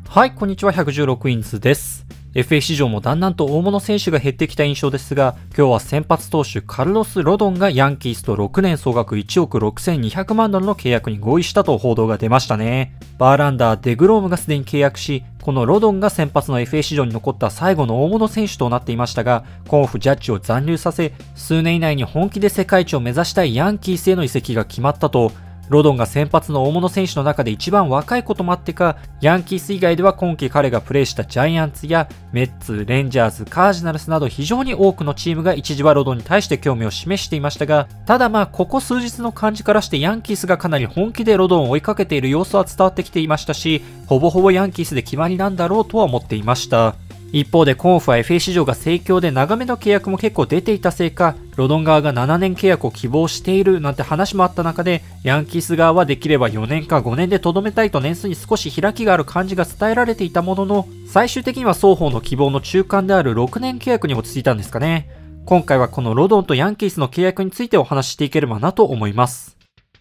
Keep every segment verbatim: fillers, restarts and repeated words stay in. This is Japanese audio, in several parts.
はい、こんにちは。ひゃくじゅうろくインズです。エフエー 市場もだんだんと大物選手が減ってきた印象ですが、今日は先発投手カルロス・ロドンがヤンキースとろくねん総額いちおくろくせんにひゃくまんドルの契約に合意したと報道が出ましたね。バーランダー、デグロームがすでに契約し、このロドンが先発の エフエー 市場に残った最後の大物選手となっていましたが、コンフ・ジャッジを残留させ、数年以内に本気で世界一を目指したいヤンキースへの移籍が決まったと、ロドンが先発の大物選手の中で一番若いこともあってか、ヤンキース以外では今季彼がプレーしたジャイアンツやメッツ、レンジャーズ、カージナルスなど非常に多くのチームが一時はロドンに対して興味を示していましたが、ただまあここ数日の感じからしてヤンキースがかなり本気でロドンを追いかけている様子は伝わってきていましたし、ほぼほぼヤンキースで決まりなんだろうとは思っていました。一方でコンフは エフエー 市場が盛況で長めの契約も結構出ていたせいか、ロドン側がななねん契約を希望しているなんて話もあった中で、ヤンキース側はできればよねんかごねんでとどめたいと年数に少し開きがある感じが伝えられていたものの、最終的には双方の希望の中間であるろくねん契約に落ち着いたんですかね。今回はこのロドンとヤンキースの契約についてお話ししていければなと思います。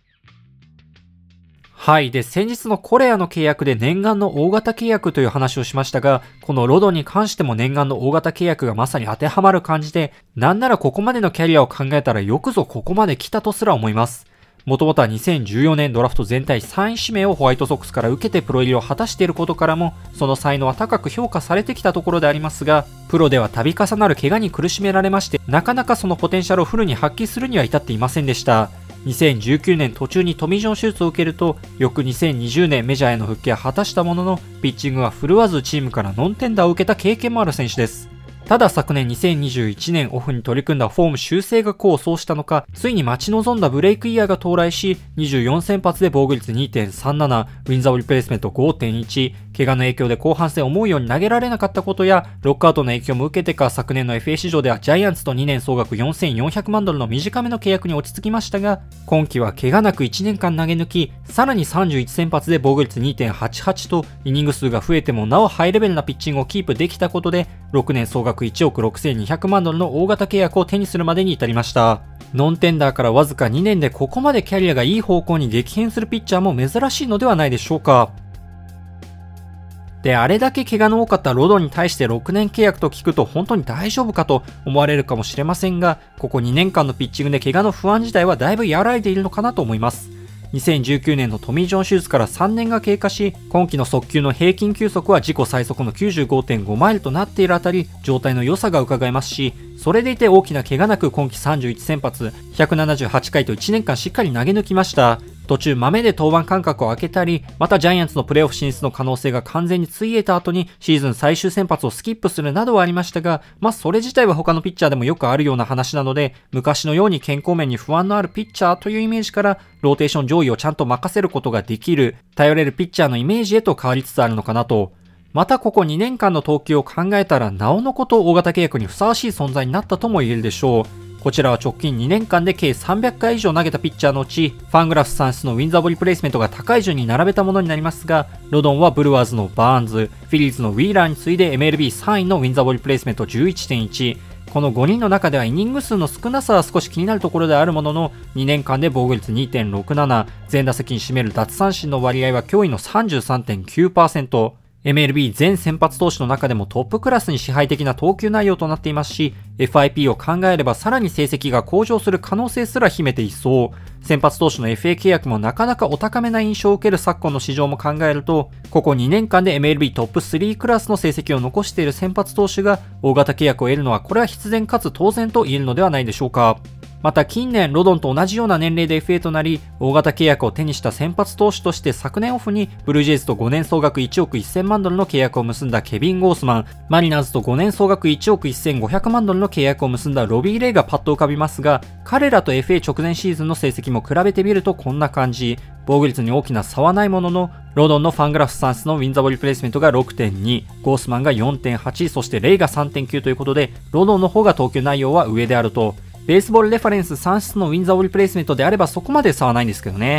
はい。で、先日のコレアの契約で念願の大型契約という話をしましたが、このロドンに関しても念願の大型契約がまさに当てはまる感じで、なんならここまでのキャリアを考えたらよくぞここまで来たとすら思います。もともとはにせんじゅうよねんドラフト全体さんい指名をホワイトソックスから受けてプロ入りを果たしていることからも、その才能は高く評価されてきたところでありますが、プロでは度重なる怪我に苦しめられまして、なかなかそのポテンシャルをフルに発揮するには至っていませんでした。にせんじゅうきゅうねん途中にトミー・ジョン手術を受けると、翌にせんにじゅうねんメジャーへの復帰は果たしたものの、ピッチングは振るわずチームからノンテンダーを受けた経験もある選手です。ただ昨年にせんにじゅういちねんオフに取り組んだフォーム修正が功を奏したのか、ついに待ち望んだブレイクイヤーが到来し、にじゅうよんせん発で防御率 にてんさんなな、ウィンザオリプレイスメント ごてんいち、怪我の影響で後半戦思うように投げられなかったことや、ロックアウトの影響も受けてか昨年の エフエー 市場ではジャイアンツとにねん総額よんせんよんひゃくまんドルの短めの契約に落ち着きましたが、今季は怪我なくいちねんかん投げ抜き、さらにさんじゅういちせん発で防御率 にてんはちはち とイニング数が増えてもなおハイレベルなピッチングをキープできたことで、ろくねん総額いちおくろくせんにひゃくまんドルの大型契約を手にするまでに至りました。ノンテンダーからわずかにねんでここまでキャリアがいい方向に激変するピッチャーも珍しいのではないでしょうか。で、あれだけ怪我の多かったロドンに対してろくねん契約と聞くと本当に大丈夫かと思われるかもしれませんが、ここにねんかんのピッチングで怪我の不安自体はだいぶ和らいでいるのかなと思います。にせんじゅうきゅうねんのトミー・ジョン手術からさんねんが経過し、今季の速球の平均球速は自己最速の きゅうじゅうごてんご マイルとなっているあたり、状態の良さが伺えますし、それでいて大きな怪我なく今季さんじゅういちせん発、ひゃくななじゅうはちかいといちねんかんしっかり投げ抜きました。途中豆で登板間隔を空けたり、またジャイアンツのプレーオフ進出の可能性が完全についえた後にシーズン最終先発をスキップするなどはありましたが、まあそれ自体は他のピッチャーでもよくあるような話なので、昔のように健康面に不安のあるピッチャーというイメージから、ローテーション上位をちゃんと任せることができる、頼れるピッチャーのイメージへと変わりつつあるのかなと。またここにねんかんの投球を考えたら、なおのこと大型契約にふさわしい存在になったとも言えるでしょう。こちらは直近にねんかんで計さんびゃっかい以上投げたピッチャーのうち、ファングラフ算出のウィンザボリプレイスメントが高い順に並べたものになりますが、ロドンはブルワーズのバーンズ、フィリーズのウィーラーに次いで エムエルビーさんいのウィンザボリプレイスメント じゅういってんいち。このごにんの中ではイニング数の少なさは少し気になるところであるものの、にねんかんで防御率 にてんろくなな、全打席に占める奪三振の割合は驚異の さんじゅうさんてんきゅうパーセント。エムエルビー 全先発投手の中でもトップクラスに支配的な投球内容となっていますし、エフアイピー を考えればさらに成績が向上する可能性すら秘めていそう。先発投手の エフエー 契約もなかなかお高めな印象を受ける昨今の市場も考えると、ここにねんかんで エムエルビー トップスリークラスの成績を残している先発投手が大型契約を得るのはこれは必然かつ当然と言えるのではないでしょうか。また近年ロドンと同じような年齢で エフエー となり、大型契約を手にした先発投手として昨年オフにブルージェイズとごねん総額いちおくせんまんドルの契約を結んだケビン・ゴースマン、マリナーズとごねん総額いちおくせんごひゃくまんドルの契約を結んだロビー・レイがパッと浮かびますが、彼らと エフエー 直前シーズンの成績も比べてみるとこんな感じ。防御率に大きな差はないものの、ロドンのファングラフスタンスのウィンザボリプレイスメントが ろくてんに、ゴースマンが よんてんはち、そしてレイが さんてんきゅう ということで、ロドンの方が投球内容は上であると。ベースボールレファレンス算出のウィンザオリプレイスメントであればそこまで差はないんですけどね。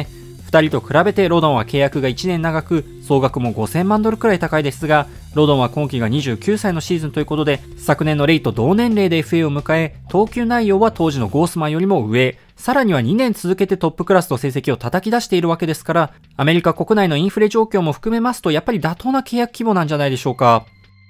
ふたりと比べてロドンは契約がいちねん長く、総額もごせんまんドルくらい高いですが、ロドンは今季がにじゅうきゅうさいのシーズンということで、昨年のレイと同年齢で エフエー を迎え、投球内容は当時のゴースマンよりも上、さらにはにねん続けてトップクラスの成績を叩き出しているわけですから、アメリカ国内のインフレ状況も含めますと、やっぱり妥当な契約規模なんじゃないでしょうか。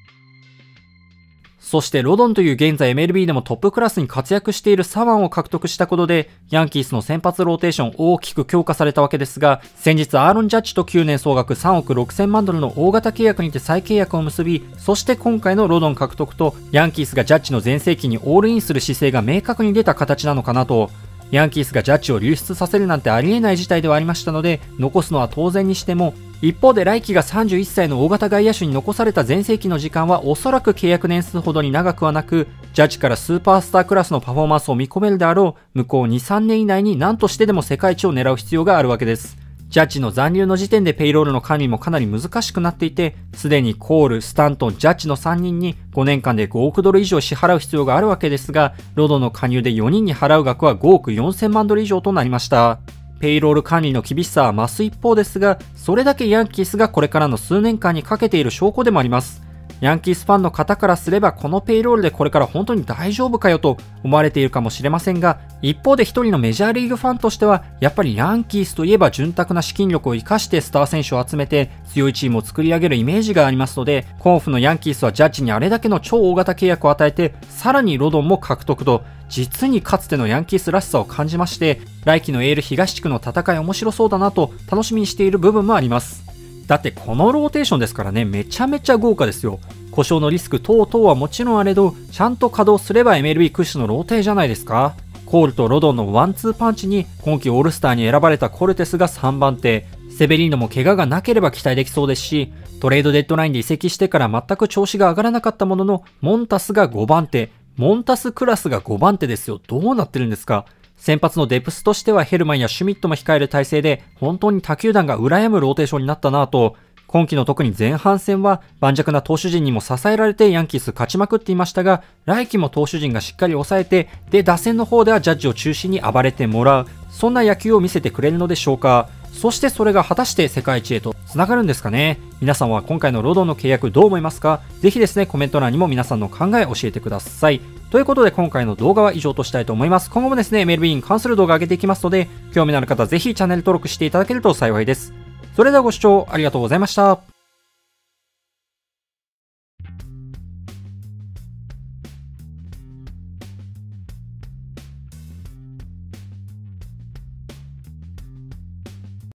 そしてロドンという現在 エムエルビー でもトップクラスに活躍している左腕を獲得したことで、ヤンキースの先発ローテーション大きく強化されたわけですが、先日アーロン・ジャッジときゅうねん総額さんおくろくせんまんドルの大型契約にて再契約を結び、そして今回のロドン獲得と、ヤンキースがジャッジの全盛期にオールインする姿勢が明確に出た形なのかなと。ヤンキースがジャッジを流出させるなんてありえない事態ではありましたので、残すのは当然にしても、一方で来季がさんじゅういっさいの大型外野手に残された全盛期の時間はおそらく契約年数ほどに長くはなく、ジャッジからスーパースタークラスのパフォーマンスを見込めるであろう向こうに、さんねん以内に何としてでも世界一を狙う必要があるわけです。ジャッジの残留の時点でペイロールの管理もかなり難しくなっていて、すでにコール、スタントン、ジャッジのさんにんにごねんかんでごおくドル以上支払う必要があるわけですが、ロドの加入でよにんに払う額はごおくよんせんまんドル以上となりました。ペイロール管理の厳しさは増す一方ですが、それだけヤンキースがこれからの数年間にかけている証拠でもあります。ヤンキースファンの方からすればこのペイロールでこれから本当に大丈夫かよと思われているかもしれませんが、一方で一人のメジャーリーグファンとしてはやっぱりヤンキースといえば潤沢な資金力を生かしてスター選手を集めて強いチームを作り上げるイメージがありますので、コンフのヤンキースはジャッジにあれだけの超大型契約を与えて、さらにロドンも獲得と、実にかつてのヤンキースらしさを感じまして、来季のエール東地区の戦い面白そうだなと楽しみにしている部分もあります。だってこのローテーションですからね、めちゃめちゃ豪華ですよ。故障のリスク等々はもちろんあれど、ちゃんと稼働すれば エムエルビー 屈指のローテじゃないですか。コールとロドンのワンツーパンチに今季オールスターに選ばれたコルテスがさんばんて、セベリーノも怪我がなければ期待できそうですし、トレードデッドラインで移籍してから全く調子が上がらなかったものの、モンタスがごばんて、モンタスクラスがごばんてですよ。どうなってるんですか。先発のデプスとしてはヘルマンやシュミットも控える体制で、本当に他球団が羨むローテーションになったなぁと、今季の特に前半戦は盤石な投手陣にも支えられてヤンキース勝ちまくっていましたが、来季も投手陣がしっかり抑えて、で、打線の方ではジャッジを中心に暴れてもらう、そんな野球を見せてくれるのでしょうか。そしてそれが果たして世界一へと繋がるんですかね。皆さんは今回のロドンの契約どう思いますか？ぜひですね、コメント欄にも皆さんの考え教えてください。ということで今回の動画は以上としたいと思います。今後もですね、エムエルビー に関する動画を上げていきますので、興味のある方はぜひチャンネル登録していただけると幸いです。それではご視聴ありがとうございました。